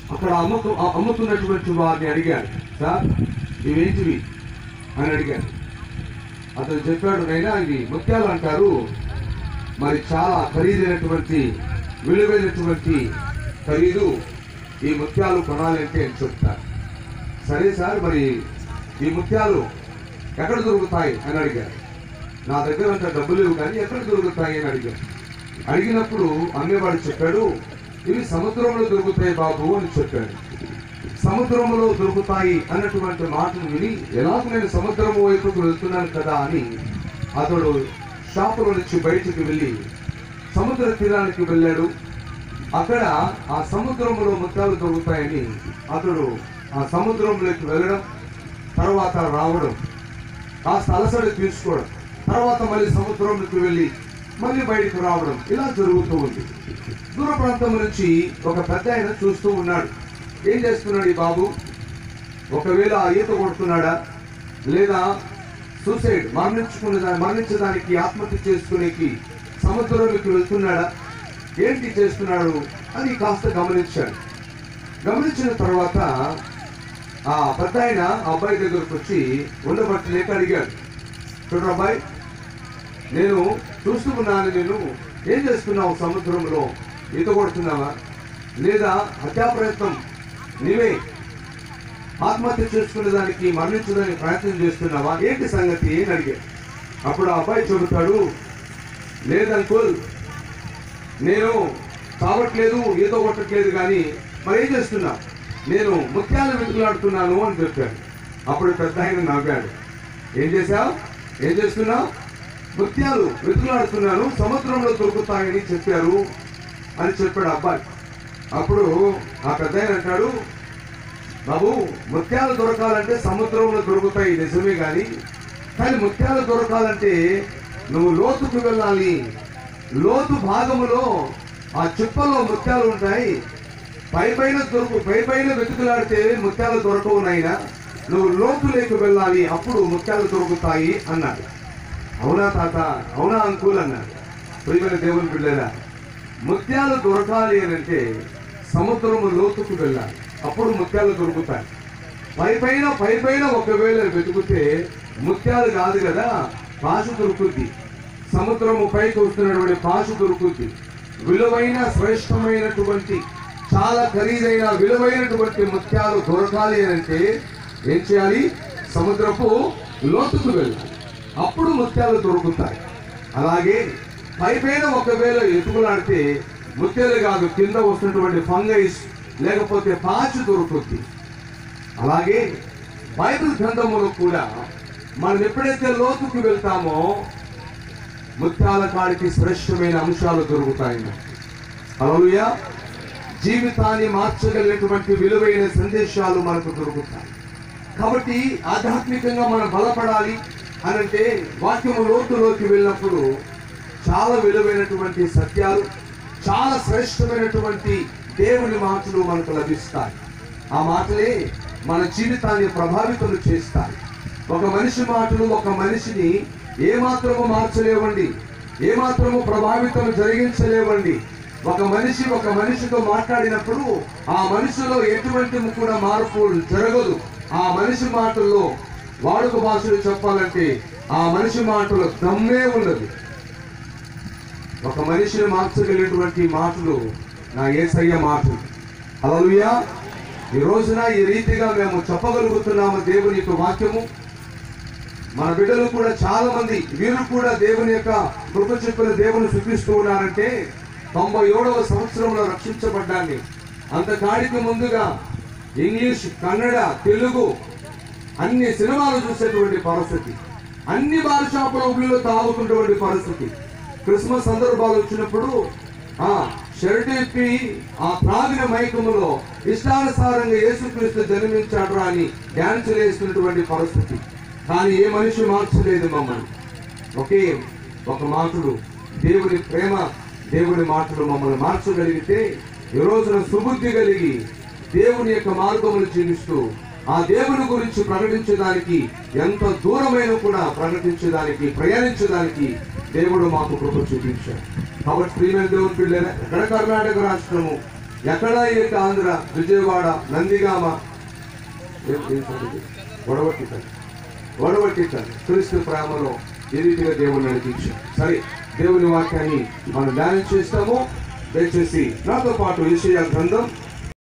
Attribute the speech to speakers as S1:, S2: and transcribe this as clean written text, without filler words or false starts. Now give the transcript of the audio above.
S1: అక్కడ అమ్ముతున్నటువంటి వారిని అడిగాడు, సార్ ఇవేంటివి అని అడిగాడు. అతను చెప్పాడు, నైనా ఇవి ముత్యాలు అంటారు, మరి చాలా ఖరీదైనటువంటి విలువైనటువంటి ఖరీదు, ఈ ముత్యాలు కొనాలంటే అని చెప్తారు. సరే సార్, మరి ఈ ముత్యాలు ఎక్కడ దొరుకుతాయి అని అడిగారు. నా దగ్గర అంత డబ్బులు లేవు కానీ ఎక్కడ దొరుకుతాయి అని అడిగారు. అడిగినప్పుడు అమ్మేవాడు చెప్పాడు, ఇవి సముద్రంలో దొరుకుతాయి బాబు అని చెప్పాడు. సముద్రంలో దొరుకుతాయి అన్నటువంటి మాటను విని, ఎలాగో నేను సముద్రం వైపుకు వెళ్తున్నాను కదా అని అతడు షాపులో నుంచి బయటికి వెళ్ళి సముద్ర తీరానికి వెళ్ళాడు. అక్కడ ఆ సముద్రంలో ముత్యాలు దొరుకుతాయని అతడు ఆ సముద్రంలోకి వెళ్ళడం, తర్వాత రావడం, కాస్త అలసట తీసుకోవడం, తర్వాత మళ్ళీ సముద్రంలోకి వెళ్ళి మళ్ళీ బయటకు రావడం, ఇలా జరుగుతూ ఉంది. దూర ప్రాంతం నుంచి ఒక పెద్ద ఆయన చూస్తూ ఉన్నాడు. ఏం చేస్తున్నాడు ఈ బాబు? ఒకవేళ ఈత కొడుతున్నాడా, లేదా సూసైడ్ మరణించడానికి ఆత్మహత్య చేసుకునేకి సముద్రంలోకి వెళ్తున్నాడా, ఏంటి చేస్తున్నాడు అని కాస్త గమనించాడు. గమనించిన తర్వాత ఆ పెద్ద ఆయన అబ్బాయి దగ్గరకు వచ్చి ఉండబట్టలేక అడిగాడు, చూడు అబ్బాయి, నేను చూస్తూ ఉన్నాను, నేను ఏం చేస్తున్నావు? సముద్రంలో ఈత కొడుతున్నావా, లేదా హత్యా ప్రయత్నం, నీవే ఆత్మహత్య చేసుకునే దానికి మరణించడానికి ప్రయత్నం చేస్తున్నావా, ఏంటి సంగతి అని అడిగాడు. అప్పుడు ఆ అబ్బాయి చెబుతాడు, లేదంకుల్, నేను తాగట్లేదు, ఈత కొట్టట్లేదు, కానీ మరి ఏం చేస్తున్నా, నేను ముత్యాలు వెతుకులాడుతున్నాను అని చెప్పాడు. అప్పుడు పెద్ద ఆయన నవ్వాడు. ఏం చేశావు? ఏం చేస్తున్నావు? ముత్యాలు వెతుకులాడుతున్నాను, సముద్రంలో దొరుకుతాయని చెప్పారు అని చెప్పాడు అబ్బాయి. అప్పుడు ఆ పెద్ద ఆయన అంటాడు, బాబు, ముత్యాలు దొరకాలంటే సముద్రంలో దొరుకుతాయి నిజమే, కానీ ముత్యాలు దొరకాలంటే నువ్వు లోతుకు వెళ్ళాలి. లోతు భాగములో ఆ చిప్పలో ముత్యాలు ఉంటాయి. పైపైన వెతుకులాడితే ముత్యాలు దొరకవు నాయనా, నువ్వు లోతులోకి వెళ్ళాలి, అప్పుడు ముత్యాలు దొరుకుతాయి అన్నాడు. అవునా తాత, అవునా అంకుల్ అన్నాడు. ప్రియమైన దేవుని బిడ్డలారా, ముత్యాలు దొరకాలి అని అంటే సముద్రము లోతుకు వెళ్ళాలి, అప్పుడు ముత్యాలు దొరుకుతాయి. పైపైన ఒకవేళ వెతుకుతే ముత్యాలు కాదు కదా, పాశు దొరుకుద్ది. సముద్రము పైకి వస్తున్నటువంటి పాశు దొరుకుద్ది. విలువైన శ్రేష్టమైనటువంటి చాలా ఖరీదైన విలువైనటువంటి ముత్యాలు దొరకాలి అని అంటే ఏం చేయాలి? సముద్రపు లోతుకు వెళ్ళాలి, అప్పుడు ముత్యాలు దొరుకుతాయి. అలాగే పైపైన ఒకవేళ ఎతుకులాడితే ముత్యాలు కాదు, కింద వస్తున్నటువంటి ఫంగైస్ లేకపోతే పాచు దొరుకుతుంది. అలాగే బైబిల్ గ్రంథములో కూడా మనం ఎప్పుడైతే లోతుకు వెళ్తామో ముత్యాల కాడికి శ్రేష్టమైన అంశాలు దొరుకుతాయి. హల్లెలూయా. జీవితాన్ని మార్చగలిగినటువంటి విలువైన సందేశాలు మనకు దొరుకుతాయి. కాబట్టి ఆధ్యాత్మికంగా మనం బలపడాలి అనంటే వాక్యము లోతులోకి వెళ్ళినప్పుడు చాలా విలువైనటువంటి సత్యాలు, చాలా శ్రేష్టమైనటువంటి దేవుని మాటలు మనకు లభిస్తాయి. ఆ మాటలే మన జీవితాన్ని ప్రభావితం చేస్తాయి. ఒక మనిషి మాటలు ఒక మనిషిని ఏమాత్రము మార్చలేవండి, ఏమాత్రము ప్రభావితం జరిగించలేవండి. ఒక మనిషితో మాట్లాడినప్పుడు ఆ మనిషిలో ఎటువంటి కూడా మార్పు జరగదు. ఆ మనిషి మాటల్లో వాడుక భాషలు చెప్పాలంటే ఆ మనిషి మాటలో దమ్మే ఉండదు. ఒక మనిషిని మార్చగలిగినటువంటి మాటలు నా యేసయ్య మాటలు. హల్లెలూయా. ఈ రోజున ఈ రీతిగా మేము చెప్పగలుగుతున్నాము దేవుని యొక్క వాక్యము. మన బిడ్డలు కూడా చాలా మంది వీరు కూడా దేవుని యొక్క కృప చెప్పిన దేవుని చూపిస్తూ ఉన్నారంటే 97వ సంవత్సరంలో రక్షించబడ్డాన్ని. అంతకాడికి ముందుగా ఇంగ్లీష్, కన్నడ, తెలుగు అన్ని సినిమాలు చూసేటువంటి పరిస్థితి, అన్ని బార్ షాపుల ఊళ్ళో తాగుతున్నటువంటి పరిస్థితి. క్రిస్మస్ సందర్భాలు వచ్చినప్పుడు షర్ట్ ఎత్తి ఆ త్రాగిన మైకములో ఇష్టానుసారంగా యేసుక్రీస్తు జన్మించాడు అని డ్యాన్స్ వేస్తున్నటువంటి పరిస్థితి. కానీ ఏ మనిషి మార్చలేదు మమ్మల్ని. ఒకే ఒక మాటలు, దేవుని ప్రేమ, దేవుని మాటలు మమ్మల్ని మార్చగలిగితే ఈ రోజున సుబుద్ధి కలిగి దేవుని యొక్క మార్గములు జీవిస్తూ ఆ దేవుని గురించి ప్రకటించడానికి, ఎంత దూరమైన కూడా ప్రకటించడానికి, ప్రయాణించడానికి దేవుడు మాకు కృప చూపించాడు. కాబట్టి ప్రియమైన దేవుని పిల్లలు, ఎక్కడ కర్ణాటక రాష్ట్రము, ఎక్కడ ఈ యొక్క ఆంధ్ర, విజయవాడ, నందిగామ, వడవట్టించాలి క్రీస్తు ప్రేమలో ఏ రీతిగా దేవుని నడిపించాం. సరే, దేవుని వాక్యాన్ని మనం ధ్యానం చేస్తాము. దయచేసి నాతో పాటు యెషయా గ్రంథం